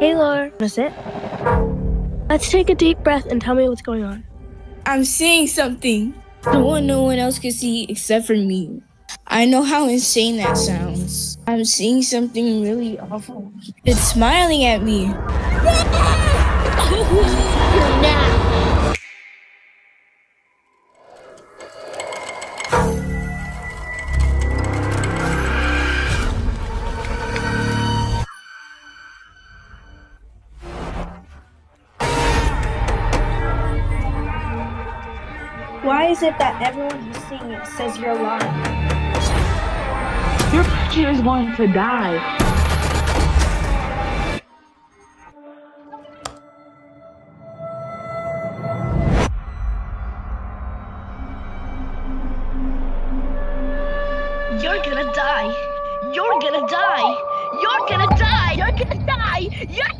Hey, Laura. Wanna sit? Let's take a deep breath and tell me what's going on. I'm seeing something. The one no one else can see except for me. I know how insane that sounds. I'm seeing something really awful. It's smiling at me. Now. Why is it that everyone who's seeing it says you're lying? Your picture is going to die. You're gonna die. You're gonna die. You're gonna die. You're gonna die. You're